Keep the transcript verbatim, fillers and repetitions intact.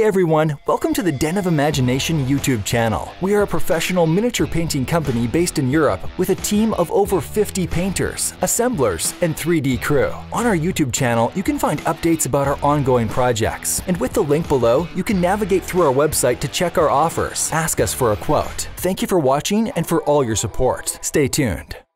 everyone, welcome to the Den of Imagination YouTube channel. We are a professional miniature painting company based in Europe with a team of over fifty painters, assemblers, and three D crew. On our YouTube channel, you can find updates about our ongoing projects. And with the link below, you can navigate through our website to check our offers. Ask us for a quote. Thank you for watching and for all your support. Stay tuned.